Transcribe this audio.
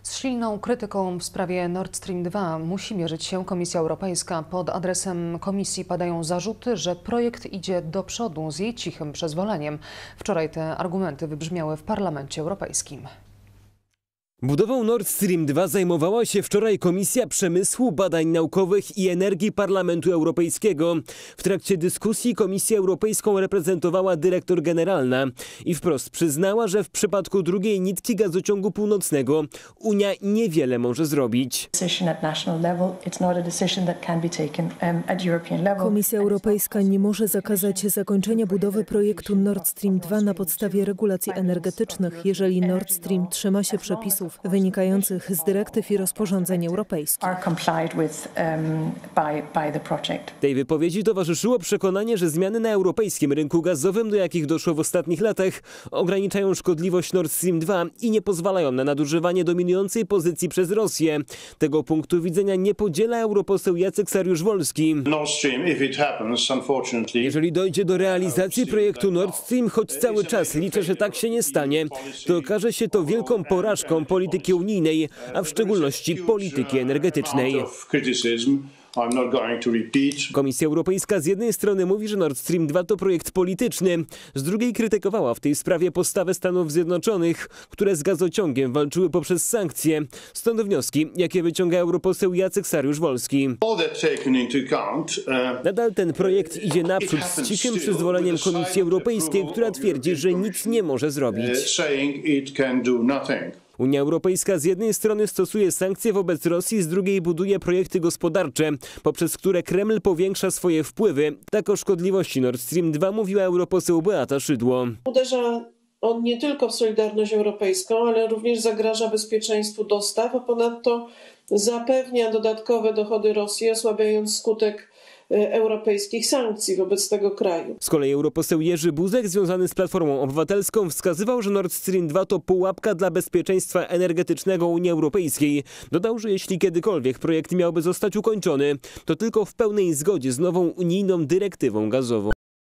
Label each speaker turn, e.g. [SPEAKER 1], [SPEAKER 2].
[SPEAKER 1] Z silną krytyką w sprawie Nord Stream 2 musi mierzyć się Komisja Europejska. Pod adresem Komisji padają zarzuty, że projekt idzie do przodu z jej cichym przyzwoleniem. Wczoraj te argumenty wybrzmiały w Parlamencie Europejskim.
[SPEAKER 2] Budową Nord Stream 2 zajmowała się wczoraj Komisja Przemysłu, Badań Naukowych i Energii Parlamentu Europejskiego. W trakcie dyskusji Komisję Europejską reprezentowała dyrektor generalna i wprost przyznała, że w przypadku drugiej nitki gazociągu północnego Unia niewiele może zrobić.
[SPEAKER 3] Komisja Europejska nie może zakazać zakończenia budowy projektu Nord Stream 2 na podstawie regulacji energetycznych, jeżeli Nord Stream trzyma się przepisów wynikających z dyrektyw i rozporządzeń europejskich.
[SPEAKER 2] Tej wypowiedzi towarzyszyło przekonanie, że zmiany na europejskim rynku gazowym, do jakich doszło w ostatnich latach, ograniczają szkodliwość Nord Stream 2 i nie pozwalają na nadużywanie dominującej pozycji przez Rosję. Tego punktu widzenia nie podziela europoseł Jacek Saryusz-Wolski. Jeżeli dojdzie do realizacji projektu Nord Stream, choć cały czas liczę, że tak się nie stanie, to okaże się to wielką porażką polityki unijnej, a w szczególności polityki energetycznej. Komisja Europejska z jednej strony mówi, że Nord Stream 2 to projekt polityczny, z drugiej krytykowała w tej sprawie postawę Stanów Zjednoczonych, które z gazociągiem walczyły poprzez sankcje. Stąd wnioski, jakie wyciąga europoseł Jacek Saryusz-Wolski. Nadal ten projekt idzie naprzód z cichym przyzwoleniem Komisji Europejskiej, która twierdzi, że nic nie może zrobić. Unia Europejska z jednej strony stosuje sankcje wobec Rosji, z drugiej buduje projekty gospodarcze, poprzez które Kreml powiększa swoje wpływy. Tak o szkodliwości Nord Stream 2 mówiła europoseł Beata Szydło.
[SPEAKER 4] Uderza on nie tylko w solidarność europejską, ale również zagraża bezpieczeństwu dostaw, a ponadto zapewnia dodatkowe dochody Rosji, osłabiając skutek europejskich sankcji wobec tego kraju.
[SPEAKER 2] Z kolei europoseł Jerzy Buzek, związany z Platformą Obywatelską, wskazywał, że Nord Stream 2 to pułapka dla bezpieczeństwa energetycznego Unii Europejskiej. Dodał, że jeśli kiedykolwiek projekt miałby zostać ukończony, to tylko w pełnej zgodzie z nową unijną dyrektywą gazową.